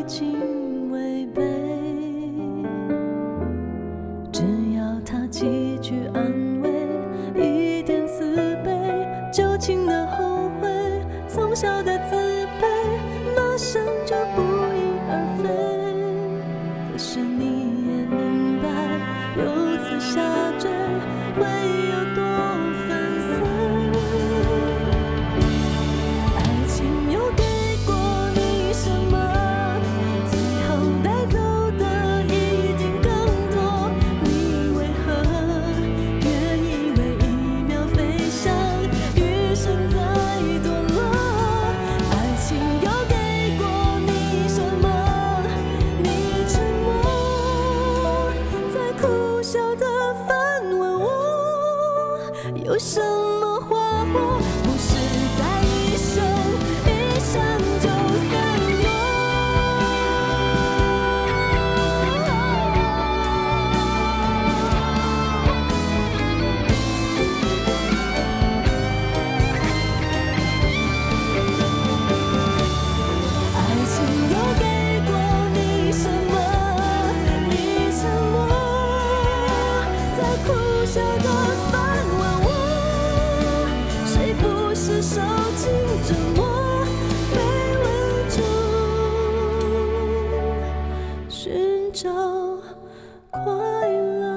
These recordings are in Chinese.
已经违背，只要他几句安慰，一点慈悲，旧情的后悔，从小的自卑，马上就不翼而飞。可是你也明白，如此下坠会有多粉碎。爱情有给过你什么？最后带走的一定更多。你为何愿意为一秒飞翔，余生再堕落？爱情有给过你什么？你沉默，在苦笑的反问我，有什么花火不是在一生一闪就散落？爱情有给过你什么？你沉默，在苦笑的反问我，谁不是受尽折磨，被围住，寻找快乐。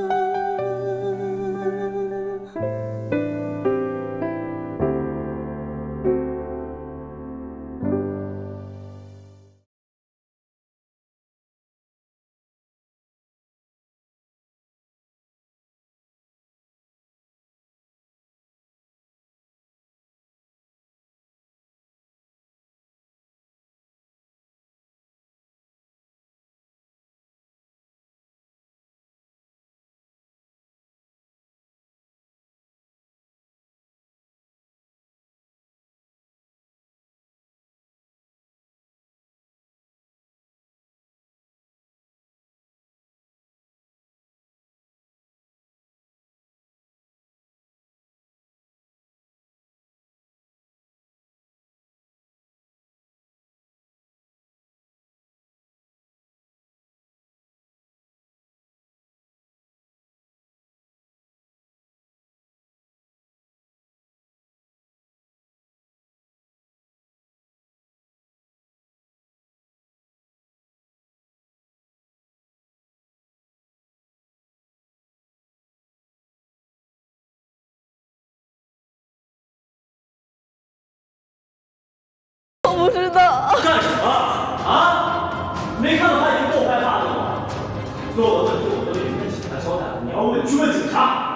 我不知道。 干什么啊？没看到他已经够害怕了吗？所有的问题我都已经跟警察交代了，你要问去问警察。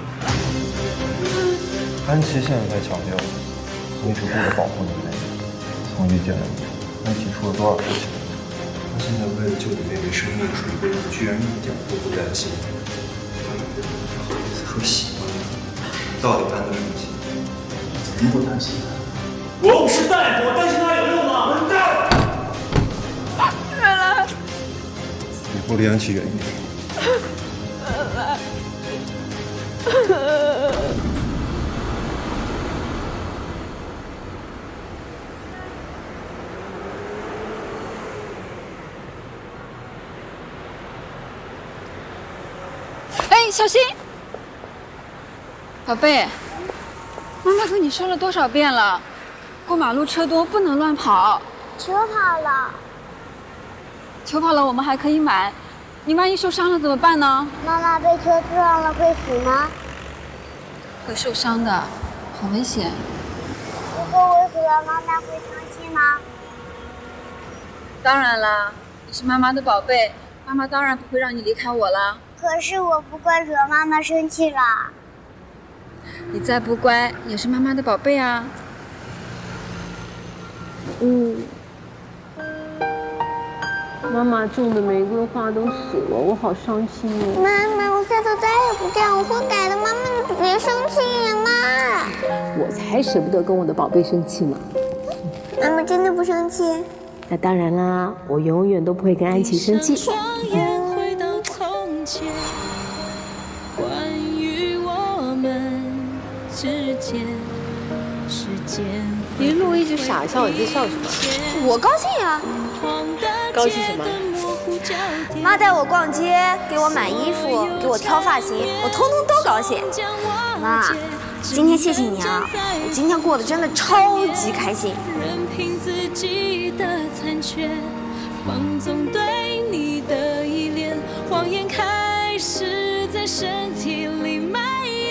安琪现在在抢救，你只顾着保护你妹妹。从遇见了你，安琪出了多少事情？ 他现在为了救你妹妹生命垂危，居然一点都不担心。好意思说喜欢你？到底担的什么心？ 怎么不担心他？我不是大夫，我担心他有用吗？混蛋！ 原来， 以后离安琪远一点。 哎，小心！宝贝，妈妈跟你说了多少遍了？过马路车多，不能乱跑。 球跑了， 球跑了我们还可以买，你万一受伤了怎么办呢？ 妈妈被车撞了会死吗？ 会受伤的，好危险。 如果我死了，妈妈会伤心吗？ 当然啦，你是妈妈的宝贝，妈妈当然不会让你离开我啦。 可是我不乖，惹妈妈生气了。 你再不乖，也是妈妈的宝贝啊。 妈妈种的玫瑰花都死了，我好伤心哦。 妈妈，我下次再也不这样，我会改的。妈妈，你别生气呀，妈。 我才舍不得跟我的宝贝生气呢。 妈妈真的不生气？ 那当然啦，我永远都不会跟安琪生气。 回到从前，关于我们之间，时间。 一路一直傻笑，你在笑什么？ 我高兴呀。 高兴什么？ 妈带我逛街，给我买衣服，给我挑发型，我通通都高兴。妈，今天谢谢你啊，我今天过得真的超级开心。 任凭自己的残缺，放纵对你的依恋，谎言开始在身体里蔓延。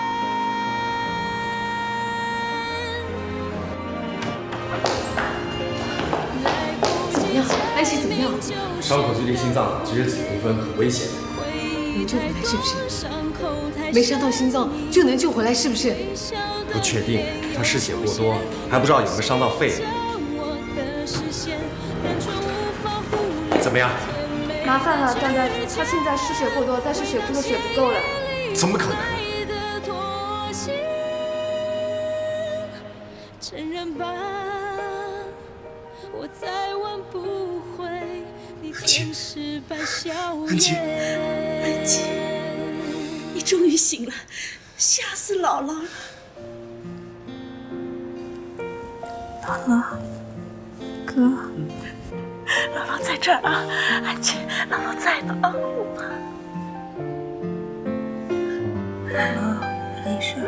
怎么样，安琪怎么样？ 伤口距离心脏只有几公分，很危险。 能救回来是不是？没伤到心脏就能救回来是不是？ 不确定，他失血过多，还不知道有没有伤到肺。怎么样？ 麻烦了，丹丹，他现在失血过多，但是血库的血不够了。 怎么可能？ 承认吧，我再挽不回你总是把笑颜。 安琪，你终于醒了，吓死姥姥了。 姥姥，哥， 姥姥在这儿啊，安琪，姥姥在呢啊。 姥姥没事。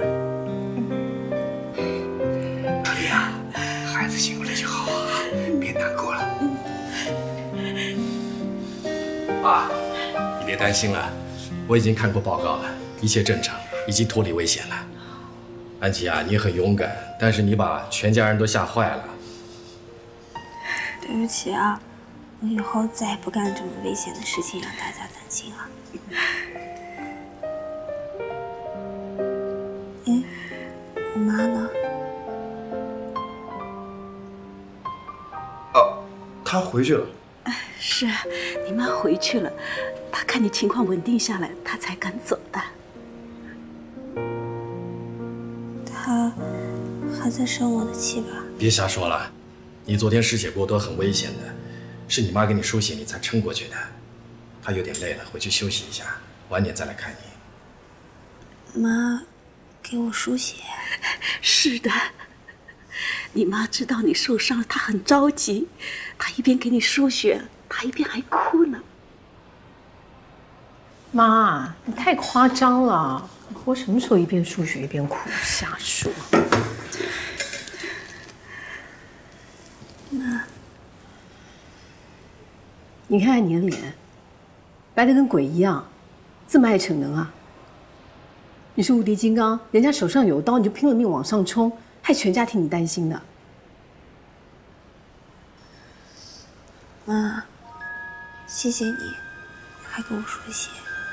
老李啊，孩子醒过来就好啊，别难过了。 爸，你别担心了，我已经看过报告了，一切正常，已经脱离危险了。安琪啊，你很勇敢，但是你把全家人都吓坏了。 对不起啊，我以后再也不干这么危险的事情，让大家担心了。哎，我妈呢？ 哦，她回去了。 是啊，你妈回去了，她看你情况稳定下来，她才敢走的。 她还在生我的气吧？ 别瞎说了，你昨天失血过多很危险的，是你妈给你输血你才撑过去的。她有点累了，回去休息一下，晚点再来看你。 妈给我输血？ 是的，你妈知道你受伤了，她很着急，她一边给你输血，她一边还哭呢。 妈，你太夸张了！我什么时候一边输血一边哭？瞎说。 妈， 你看看你的脸，白得跟鬼一样，这么爱逞能啊！你是无敌金刚，人家手上有刀，你就拼了命往上冲，害全家替你担心的。 妈，谢谢你，还给我输血。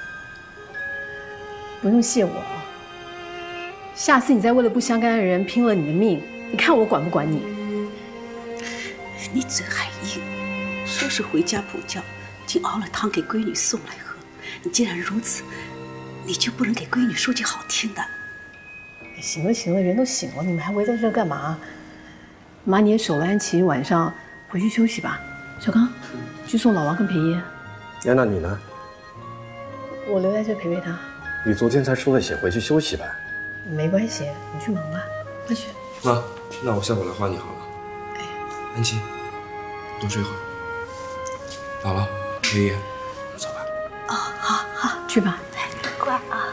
不用谢我，下次你再为了不相干的人拼了你的命，你看我管不管你？ 你嘴还硬，说是回家补觉，竟熬了汤给闺女送来喝。你既然如此，你就不能给闺女说句好听的？ 行了行了，人都醒了，你们还围在这干嘛？妈，你也守了安琪，晚上回去休息吧。小刚，去送老王跟裴爷。 哎，那你呢？ 我留在这陪陪他。 你昨天才输了血，回去休息吧。 没关系，你去忙吧，快去。 妈，那我下午来花你好了。 哎， 安琪，多睡会儿。姥姥，爷爷，走吧。 哦，好好， 去吧。 乖啊。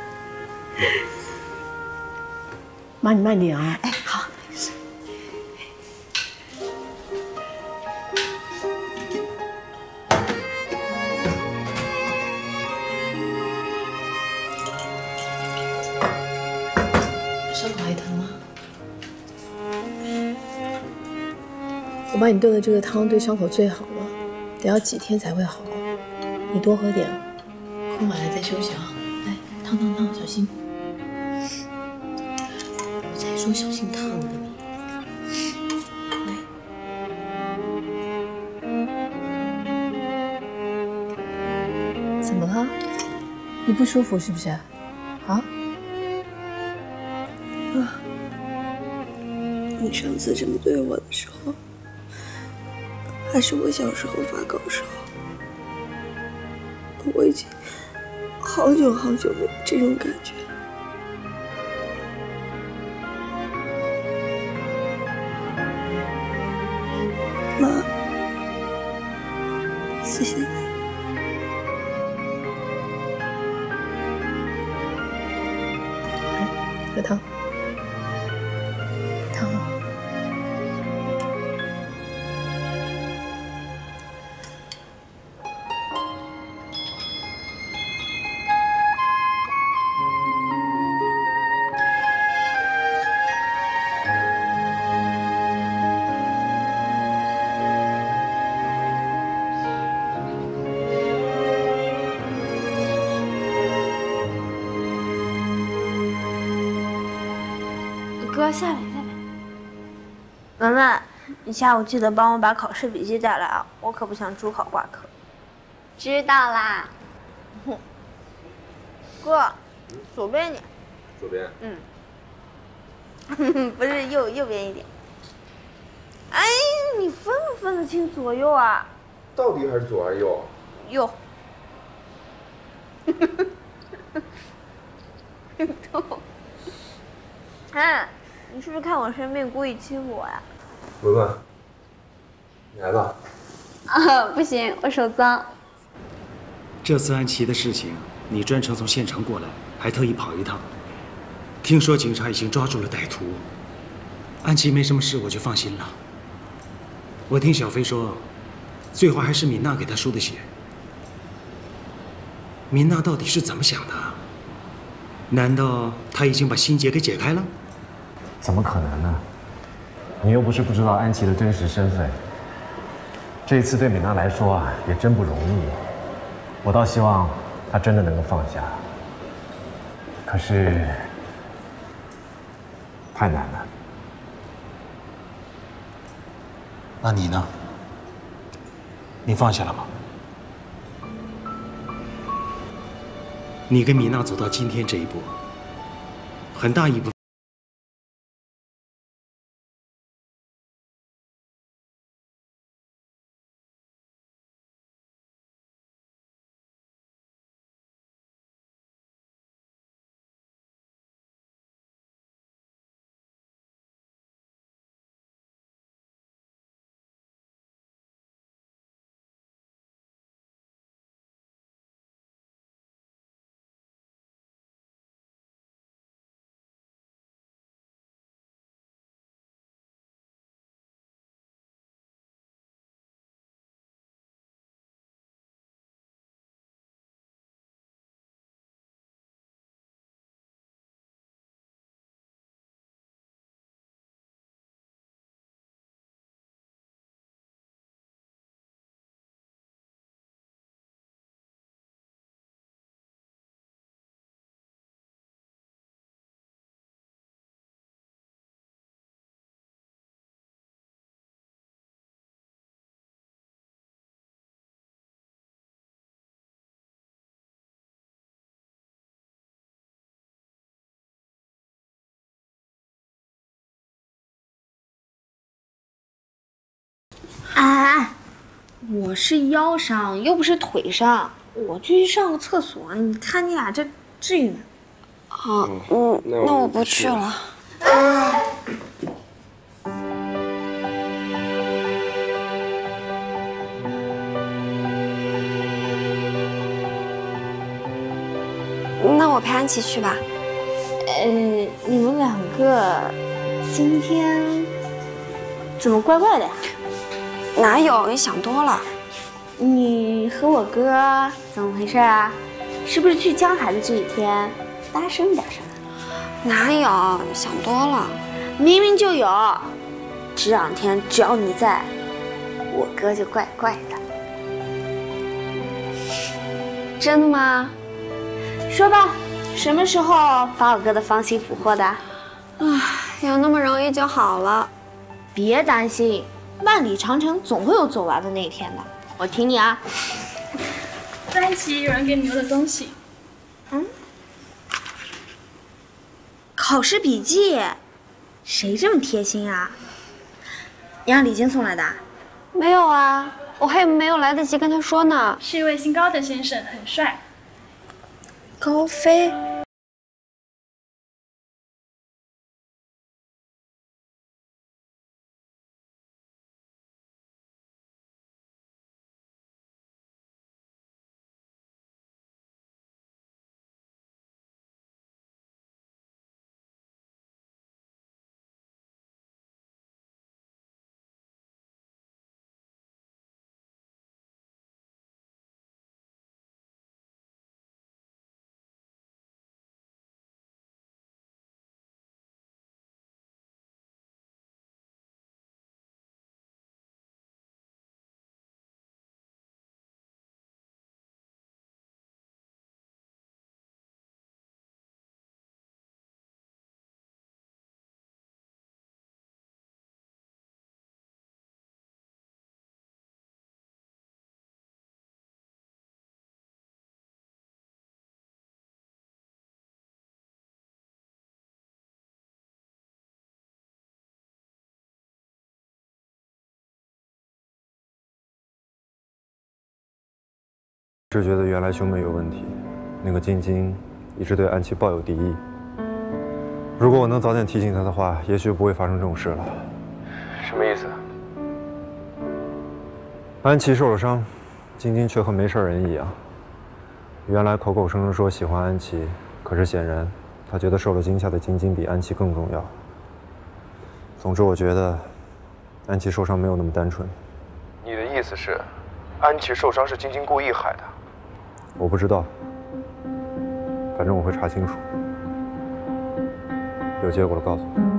妈，你慢点啊。 哎，好。 伤口还疼吗？ 我帮你炖的这个汤对伤口最好了，得要几天才会好。你多喝点， 喝完了再休息啊。来，烫烫烫，小心。我才说小心烫的你。 来。怎么了？你不舒服是不是？啊？ 你上次这么对我的时候，还是我小时候发高烧。我已经好久好久没有这种感觉了。妈， 谢谢。 喝汤。汤。 哥，下来。文文，你下午记得帮我把考试笔记带来啊，我可不想主考挂科。知道啦。哥，左边一点。 左边。 不是右边一点。哎，你分不分得清左右啊？ 到底还是左还是右？ 右。哎，你是不是看我生病故意欺负我呀？ 文文，你来吧。 不行，我手脏。 这次安琪的事情，你专程从县城过来，还特意跑一趟。听说警察已经抓住了歹徒，安琪没什么事，我就放心了。我听小飞说，最后还是敏娜给他输的血。敏娜到底是怎么想的？难道她已经把心结给解开了？ 怎么可能呢？你又不是不知道安琪的真实身份。这一次对敏娜来说啊，也真不容易。我倒希望她真的能够放下。可是太难了。 那你呢？你放下了吗？你跟米娜走到今天这一步，很大一部分。 哎，我是腰伤，又不是腿伤，我就去上个厕所。你看你俩这至于吗？ 那我不去了。那我陪安琪去吧。 你们两个今天怎么怪怪的呀？ 哪有？你想多了。 你和我哥怎么回事啊？是不是去江海的这几天发生点什么？ 哪有？想多了。 明明就有。这两天只要你在，我哥就怪怪的。 真的吗？ 说吧，什么时候把我哥的芳心俘获的？ 要那么容易就好了。 别担心，万里长城总会有走完的那一天的。我挺你啊。 安琪，有人给你留的东西。 考试笔记，谁这么贴心啊？你让李晶送来的？ 没有啊，我还没有来得及跟他说呢。 是一位姓高的先生，很帅。 高飞。 是觉得原来兄妹有问题，那个晶晶一直对安琪抱有敌意。如果我能早点提醒她的话，也许不会发生这种事了。什么意思？安琪受了伤，晶晶却和没事人一样。原来口口声声说喜欢安琪，可是显然她觉得受了惊吓的晶晶比安琪更重要。总之，我觉得安琪受伤没有那么单纯。 你的意思是，安琪受伤是晶晶故意害的？ 我不知道，反正我会查清楚，有结果了告诉我。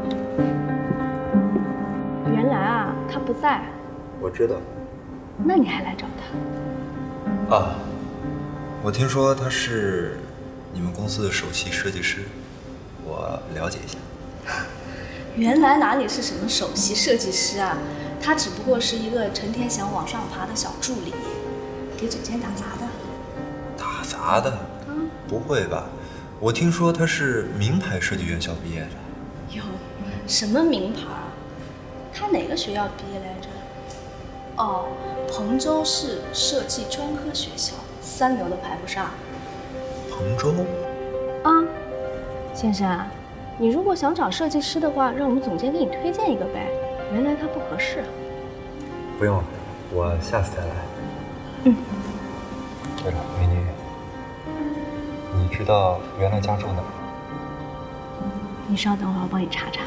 原来啊，他不在。 我知道。 那你还来找他？ 啊，我听说他是你们公司的首席设计师，我了解一下。 原来哪里是什么首席设计师啊，他只不过是一个成天想往上爬的小助理，给总监打杂的。 打杂的？不会吧？我听说他是名牌设计院校毕业的。 哟，什么名牌？他哪个学校毕业来着？哦，彭州市设计专科学校，3流都排不上。 彭州？ 啊，先生，你如果想找设计师的话，让我们总监给你推荐一个呗。原来他不合适。 不用了，我下次再来。 嗯。 对了，美女，你知道原来家住哪儿？ 你稍等会儿，我帮你查查。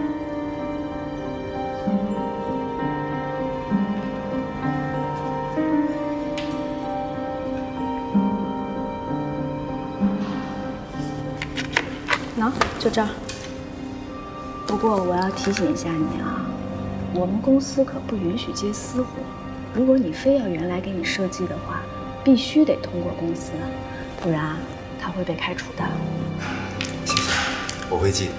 就这儿。不过我要提醒一下你啊，我们公司可不允许接私活。如果你非要原来给你设计的话，必须得通过公司，不然他会被开除的。 谢谢，我会记。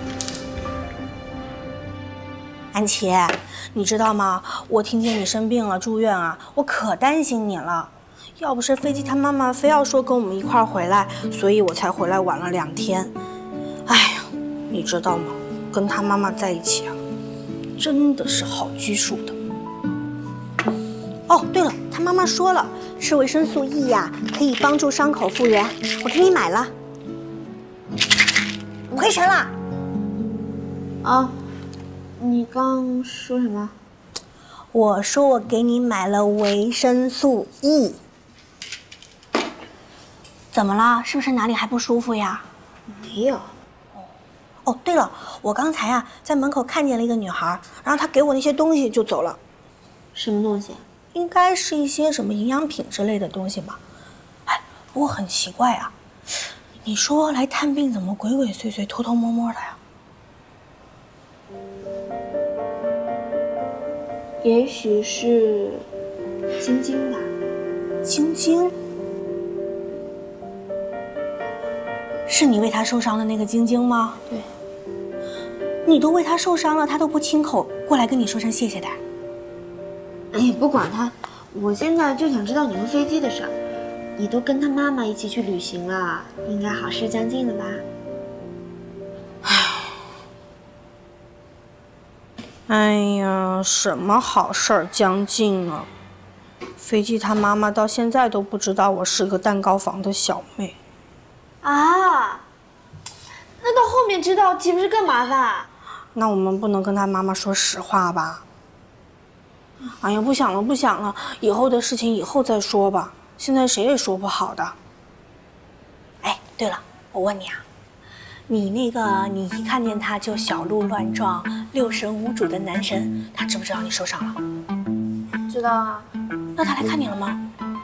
安琪，你知道吗？我听见你生病了，住院啊，我可担心你了。要不是飞机他妈妈非要说跟我们一块儿回来，所以我才回来晚了2天。哎呀，你知道吗？跟他妈妈在一起啊，真的是好拘束的。哦，对了，他妈妈说了，吃维生素 E 呀，可以帮助伤口复原，我给你买了。回神了。 啊，你刚说什么？ 我说我给你买了维生素 E。怎么了？是不是哪里还不舒服呀？ 没有。 哦，对了，我刚才啊在门口看见了一个女孩，然后她给我那些东西就走了。 什么东西？ 应该是一些什么营养品之类的东西吧。哎，不过很奇怪啊，你说来探病怎么鬼鬼祟祟、偷偷摸摸的呀？ 也许是晶晶吧。 晶晶？是你为她受伤的那个晶晶吗？ 对。 你都为她受伤了，她都不亲口过来跟你说声谢谢的。 哎呀，不管她，我现在就想知道你们飞机的事儿。你都跟她妈妈一起去旅行了，应该好事将近了吧？ 哎呀，什么好事儿将近啊！飞机他妈妈到现在都不知道我是个蛋糕房的小妹。 啊，那到后面知道岂不是更麻烦？ 那我们不能跟他妈妈说实话吧？哎呀，不想了，不想了，以后的事情以后再说吧。现在谁也说不好的。哎，对了，我问你啊，你那个你一看见他就小鹿乱撞、六神无主的男神，他知不知道你受伤了？ 知道啊。 那他来看你了吗？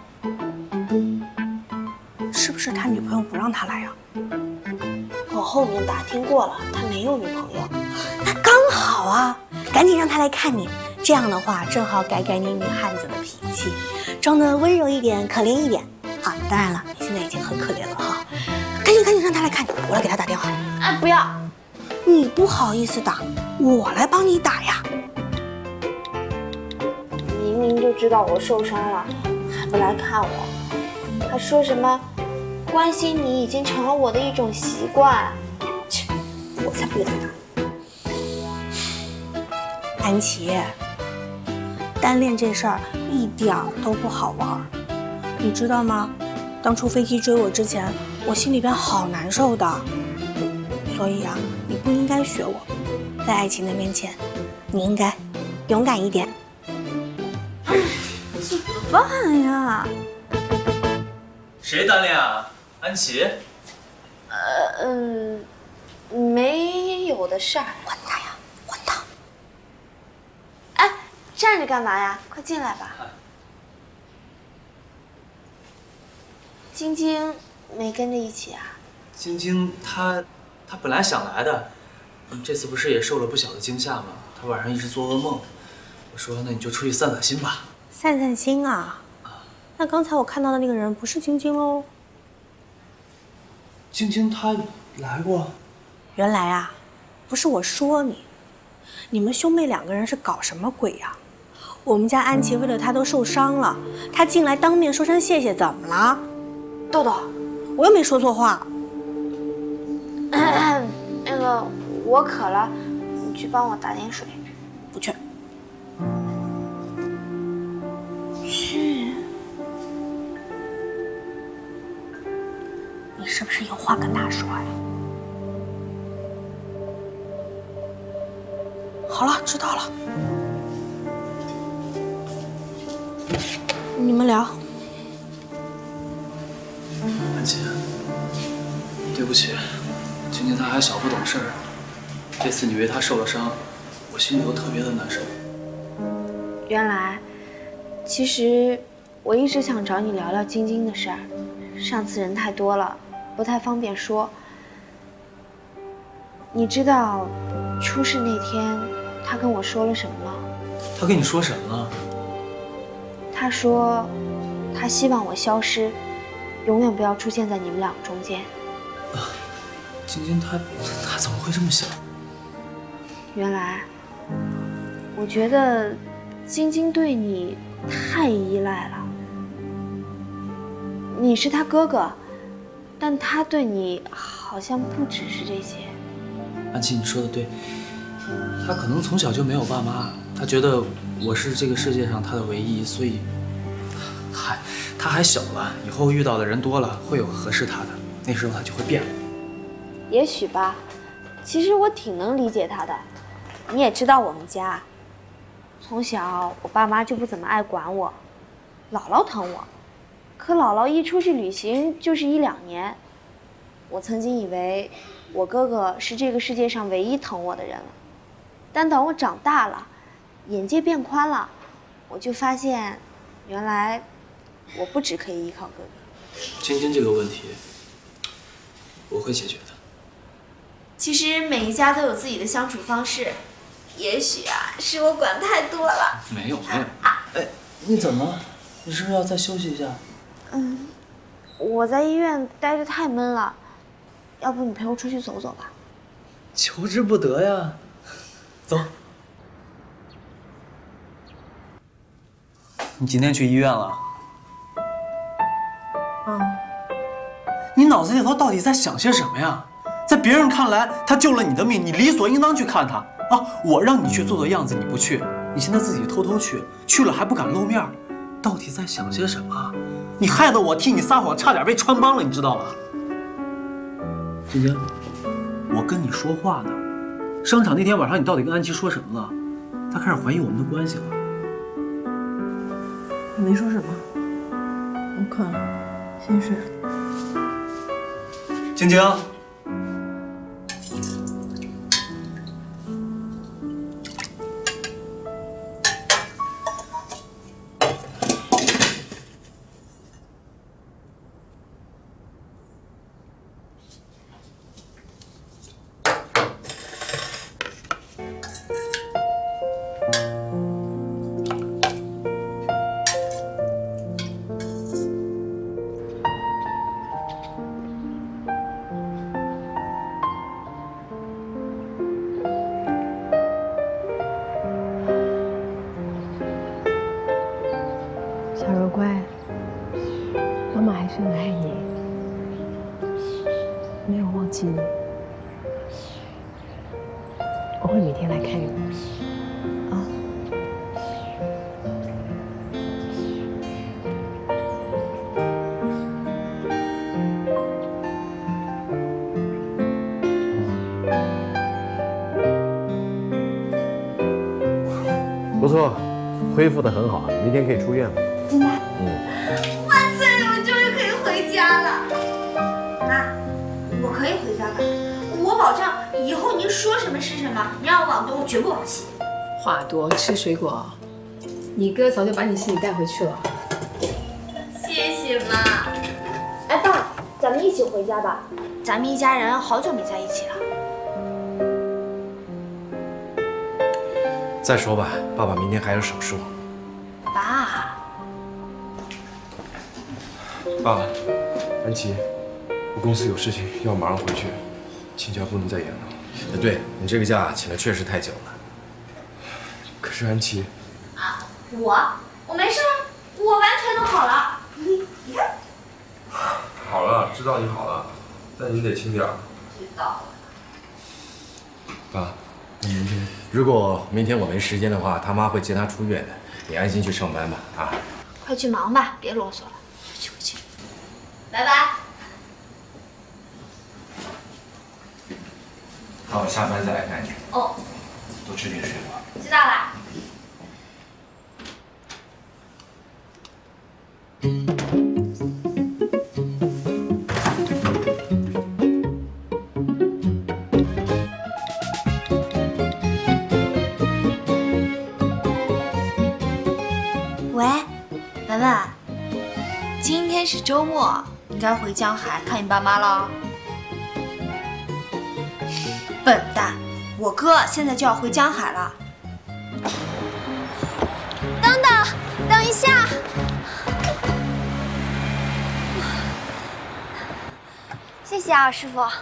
是不是他女朋友不让他来啊？ 我后面打听过了，他没有女朋友。 那刚好啊，赶紧让他来看你。这样的话，正好改改你女汉子的脾气，装得温柔一点、可怜一点啊。当然了，你现在已经很可怜了哈。赶紧让他来看你，我来给他打电话。 哎，不要！ 你不好意思打，我来帮你打呀。 明明就知道我受伤了，还不来看我，还说什么关心你已经成了我的一种习惯。 切，我才不给他打。安琪，单恋这事儿一点儿都不好玩。 你知道吗？当初飞机追我之前，我心里边好难受的。所以啊，你不应该学我，在爱情的面前，你应该勇敢一点。 怎么办呀？ 谁单恋啊？安琪？ 没有的事儿。管他呀，管他！哎，站着干嘛呀？快进来吧。晶晶没跟着一起啊？ 晶晶她本来想来的，这次不是也受了不小的惊吓吗？她晚上一直做噩梦。我说那你就出去散散心吧。 散散心啊？那刚才我看到的那个人不是晶晶喽？ 晶晶她来过。 原来啊，不是我说你，你们兄妹两个人是搞什么鬼呀？我们家安琪为了他都受伤了，他进来当面说声谢谢，怎么了？豆豆，我又没说错话。 那个，我渴了，你去帮我打点水。 不去。 去。 你是不是有话跟他说呀？好了，知道了。你们聊。 安琪，对不起，晶晶她还小不懂事儿。这次你为她受了伤，我心里头特别的难受。 原来，其实我一直想找你聊聊晶晶的事儿，上次人太多了，不太方便说。你知道出事那天他跟我说了什么吗？ 他跟你说什么了？ 他说他希望我消失，永远不要出现在你们两个中间。 晶晶她怎么会这么想？ 原来我觉得晶晶对你太依赖了。你是他哥哥，但他对你好像不只是这些。 安琪，你说的对，他可能从小就没有爸妈，他觉得我是这个世界上他的唯一，所以，他还小了，以后遇到的人多了，会有合适他的，那时候他就会变了。 也许吧，其实我挺能理解他的。你也知道我们家，从小我爸妈就不怎么爱管我，姥姥疼我，可姥姥一出去旅行就是1、2年。我曾经以为我哥哥是这个世界上唯一疼我的人了，但等我长大了，眼界变宽了，我就发现，原来我不只可以依靠哥哥。 晶晶这个问题，我会解决的。 其实每一家都有自己的相处方式，也许啊，是我管太多了。 没有。哎，你怎么了？你是不是要再休息一下？ 我在医院待着太闷了，要不你陪我出去走走吧？ 求之不得呀。走。你今天去医院了？你脑子里头到底在想些什么呀？在别人看来，他救了你的命，你理所应当去看他啊！我让你去做做样子，你不去，你现在自己偷偷去了还不敢露面，到底在想些什么？你害得我替你撒谎，差点被穿帮了，你知道吗？晶晶，我跟你说话呢。商场那天晚上，你到底跟安琪说什么了？她开始怀疑我们的关系了。 我没说什么，我困了，先睡。 晶晶。 小柔乖，妈妈还是很爱你，没有忘记你。我会每天来看你，啊。 错，恢复得很好，明天可以出院了。 真的？ 万岁！我终于可以回家了。妈，我可以回家吧？我保证以后您说什么是什么，您让我往东，我绝不往西。 话多，吃水果。你哥早就把你行李带回去了。 谢谢妈。 哎，爸，咱们一起回家吧。咱们一家人好久没在一起了。 再说吧，爸爸明天还有手术。 爸， 爸，安琪，我公司有事情要马上回去，请假不能再延了。 对你这个假请的确实太久了。 可是安琪， 我没事，我完全都好了。你看， 好了，知道你好了，但你得轻点。 知道了。 爸，那明天如果明天我没时间的话，他妈会接他出院的。你安心去上班吧，啊！ 快去忙吧，别啰嗦了。回去。 拜拜。 好，我下班再来看你。 哦。 多吃点水果。 知道啦。喂，文文，今天是周末，你该回江海看你爸妈了。笨蛋，我哥现在就要回江海了。等一下。谢谢啊，师傅。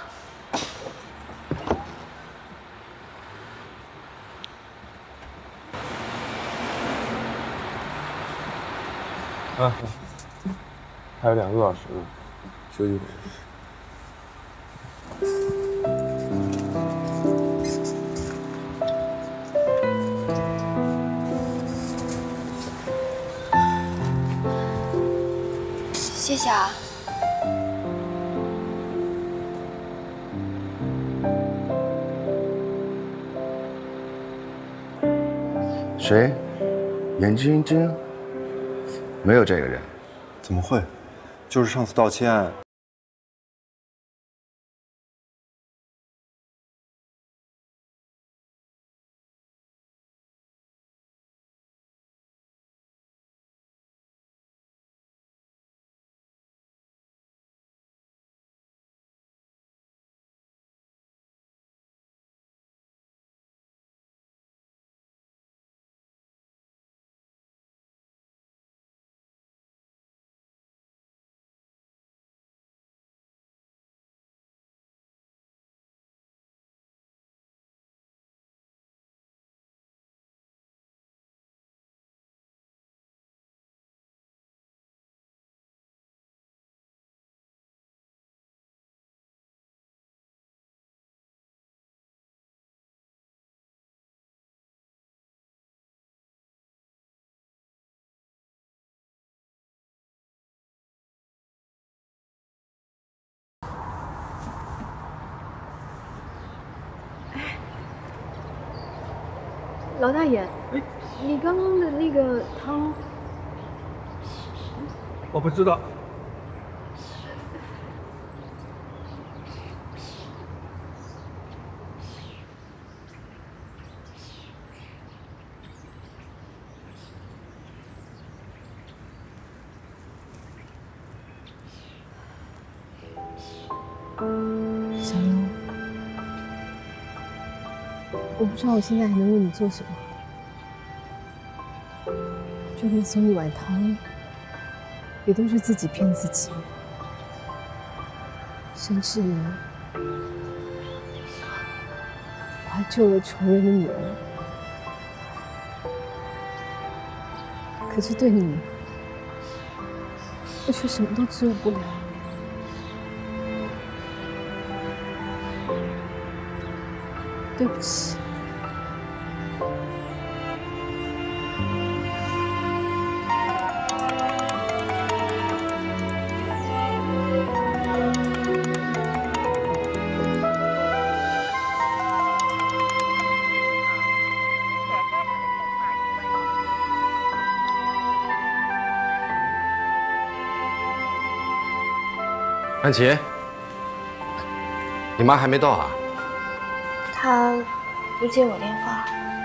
啊，还有2个小时呢，休息会。 谢谢啊。 谁？严晶晶？没有这个人。 怎么会？就是上次盗窃案。 老大爷，你刚刚的那个汤， 我不知道。 小优，我不知道我现在还能为你做什么，就连送一碗汤，也都是自己骗自己，甚至于我还救了仇人的女儿，可是对你，我却什么都做不了。对不起。 安琪，你妈还没到啊？ 她不接我电话。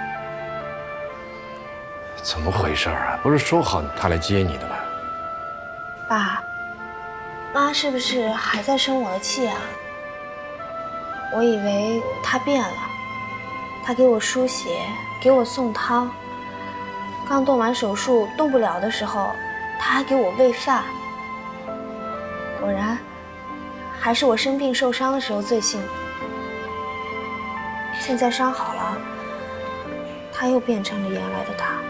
怎么回事啊？不是说好她来接你的吗？ 爸，妈是不是还在生我的气啊？我以为她变了，她给我输血，给我送汤。刚动完手术动不了的时候，她还给我喂饭。果然，还是我生病受伤的时候最幸福。现在伤好了，她又变成了原来的她。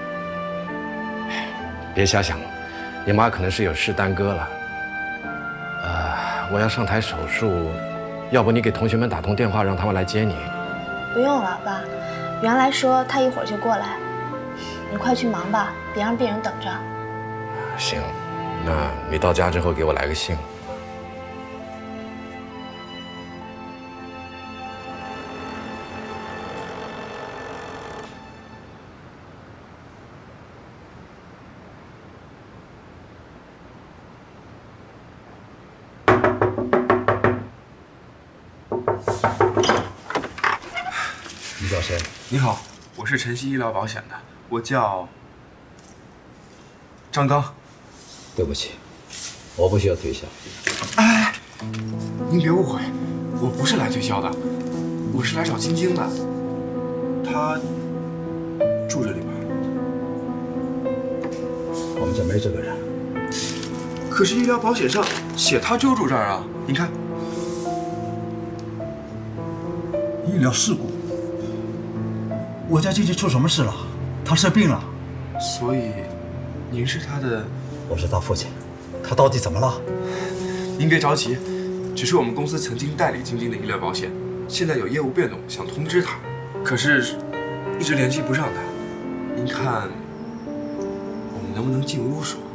别瞎想了，你妈可能是有事耽搁了。我要上台手术，要不你给同学们打通电话，让他们来接你。 不用了，爸。原来说她一会儿就过来，你快去忙吧，别让病人等着。 行，那你到家之后给我来个信。 你找谁？你好，我是晨曦医疗保险的，我叫张刚。 对不起，我不需要推销。 哎，您别误会，我不是来推销的，我是来找晶晶的。她住这里吗？ 我们这没这个人。 可是医疗保险上写她就住这儿啊，您看。 医疗事故。我家晶晶出什么事了？她生病了。 所以，您是她的？ 我是她父亲。她到底怎么了？ 您别着急，只是我们公司曾经代理晶晶的医疗保险，现在有业务变动，想通知她，可是一直联系不上她。您看，我们能不能进屋说？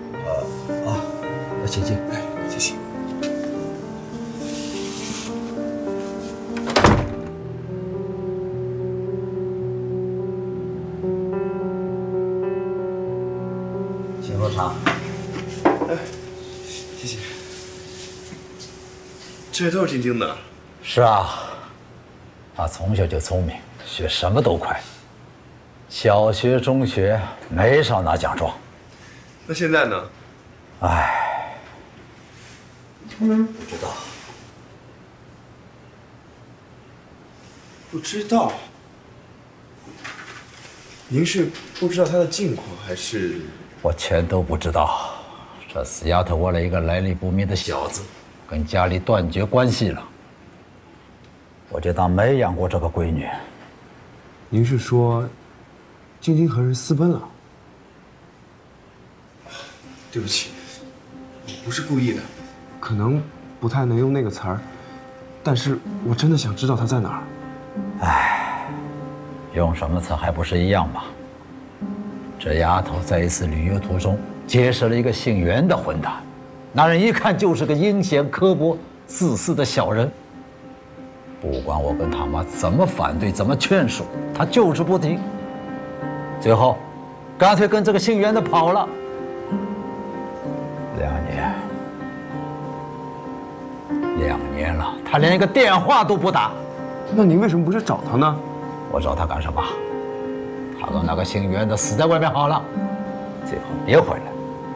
那请进。 哎，谢谢。 请喝茶。 谢谢。这都是晶晶的。 是啊，她从小就聪明，学什么都快。小学、中学没少拿奖状。 那现在呢？ 唉，不知道。 不知道。您是不知道她的近况，还是？ 我全都不知道。这死丫头窝了一个来历不明的小子，跟家里断绝关系了。我就当没养过这个闺女。 您是说，晶晶和人私奔了？对不起，我不是故意的，可能不太能用那个词儿，但是我真的想知道她在哪儿。 唉，用什么词还不是一样吗？这丫头在一次旅游途中结识了一个姓袁的混蛋，那人一看就是个阴险刻薄、自私的小人。不管我跟他妈怎么反对、怎么劝说，他就是不听。最后，干脆跟这个姓袁的跑了。2年了，他连一个电话都不打。 那您为什么不去找他呢？ 我找他干什么？他跟那个姓袁的死在外面好了，最后别回来。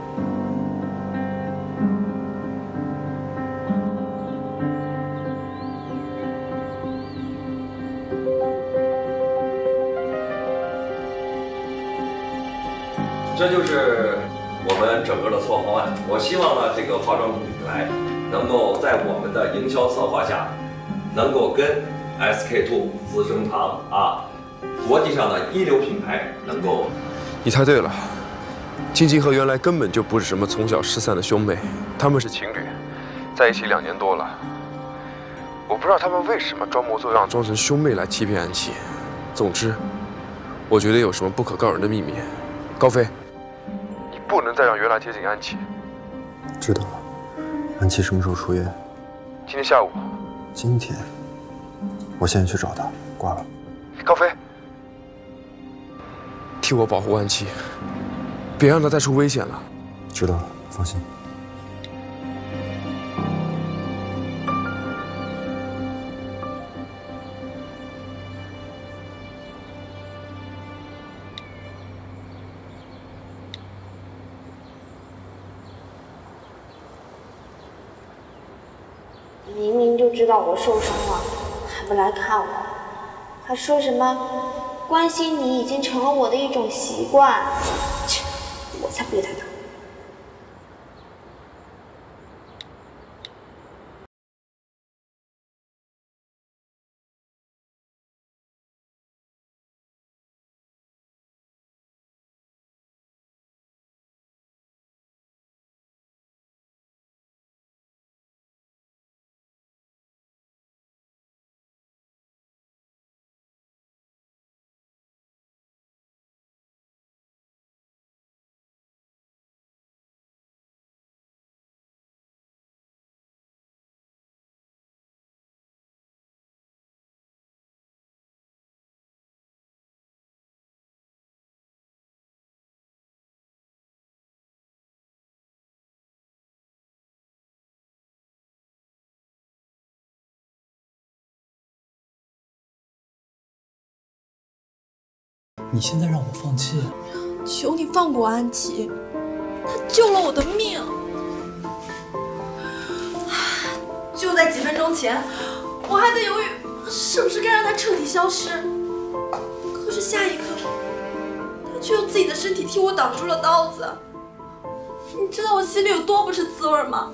这就是我们整个的策划方案。我希望呢，这个化妆品品牌能够在我们的营销策划下，能够跟 SK-II 资生堂国际上的一流品牌能够。 你猜对了，晶晶和原来根本就不是什么从小失散的兄妹，他们是情侣，在一起2年多了。我不知道他们为什么装模作样装成兄妹来欺骗安琪。总之，我觉得有什么不可告人的秘密。高飞，你不能再让原来接近安琪。 知道了。安琪什么时候出院？ 今天下午。 今天？我现在去找她。挂了。 高飞，替我保护安琪，别让她再出危险了。 知道了，放心。 明明就知道我受伤了，还不来看我，还说什么关心你已经成了我的一种习惯。切，我才不理他呢。 你现在让我放弃？ 求你放过安琪，她救了我的命。就在几分钟前，我还在犹豫是不是该让她彻底消失，可是下一刻，她却用自己的身体替我挡住了刀子。你知道我心里有多不是滋味吗？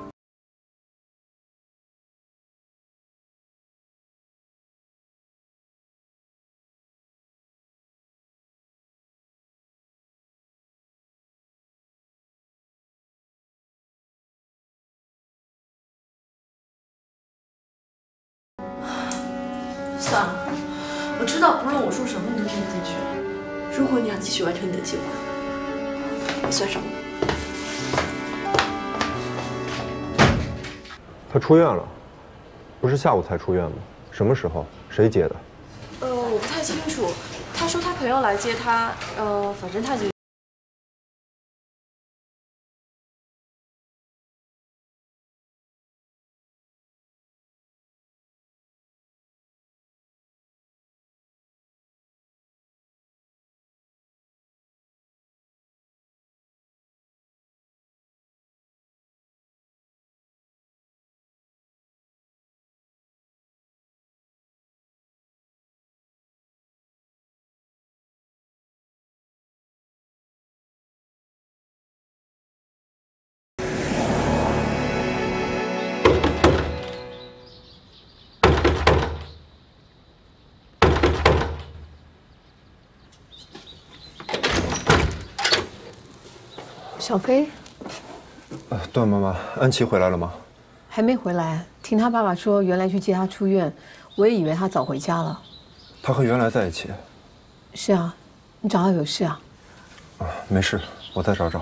算了，我知道不论我说什么你都听不进去。如果你要继续完成你的计划，你算什么？ 他出院了，不是下午才出院吗？什么时候？谁接的？ 我不太清楚。他说他朋友来接他，反正他已经。 小飞， 段妈妈，安琪回来了吗？ 还没回来。听他爸爸说，原来去接他出院，我也以为他早回家了。 他和原来在一起。 是啊，你找他有事啊？ 没事，我再找找。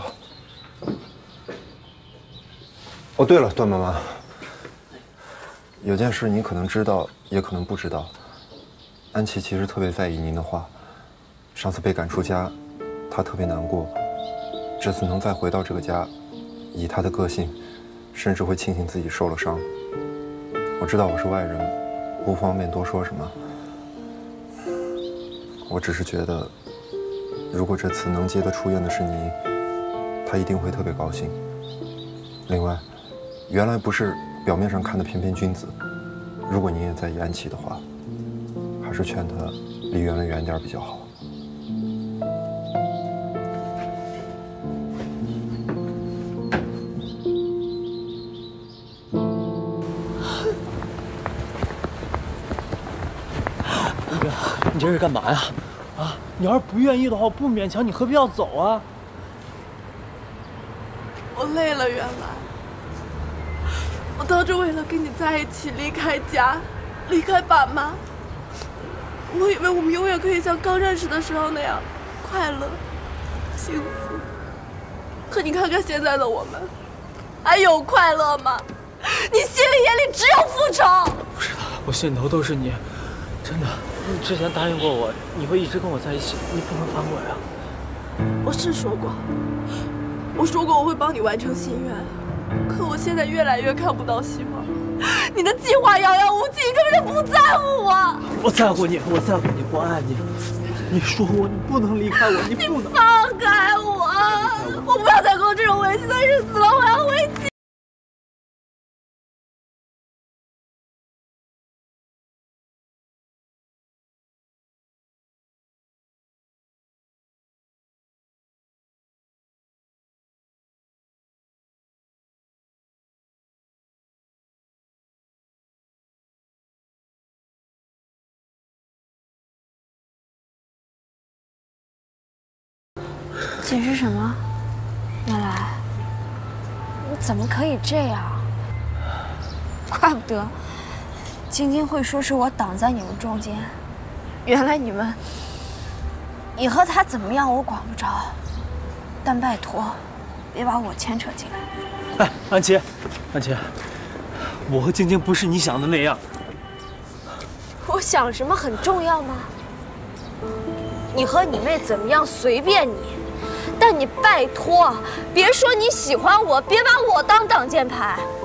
哦，对了，段妈妈，有件事您可能知道，也可能不知道。安琪其实特别在意您的话，上次被赶出家，她特别难过。这次能再回到这个家，以她的个性，甚至会庆幸自己受了伤。我知道我是外人，不方便多说什么。我只是觉得，如果这次能接她出院的是您，她一定会特别高兴。另外，原来不是表面上看的翩翩君子，如果您也在意安琪的话，还是劝她离原来远点比较好。 你这是干嘛呀？啊，你要是不愿意的话，我不勉强你，何必要走啊？ 我累了，原来我当初为了跟你在一起，离开家，离开爸妈，我以为我们永远可以像刚认识的时候那样快乐、幸福。可你看看现在的我们，还有快乐吗？你心里眼里只有复仇。 不是的，我心里头都是你，真的。你之前答应过我，你会一直跟我在一起，你不能反悔啊！ 我是说过，我说过我会帮你完成心愿，可我现在越来越看不到希望。你的计划遥遥无期，你根本就不在乎我。 我在乎你，我在乎你，我爱你。你说过你不能离开我，你不能放开我！我不要再过这种违心的日子了，我要回家。 解释什么？原来你怎么可以这样？怪不得晶晶会说是我挡在你们中间。原来你们以后他怎么样我管不着，但拜托，别把我牵扯进来。 哎，安琪，安琪，我和晶晶不是你想的那样。 我想什么很重要吗？你和你妹怎么样随便你，但你拜托，别说你喜欢我，别把我当挡箭牌。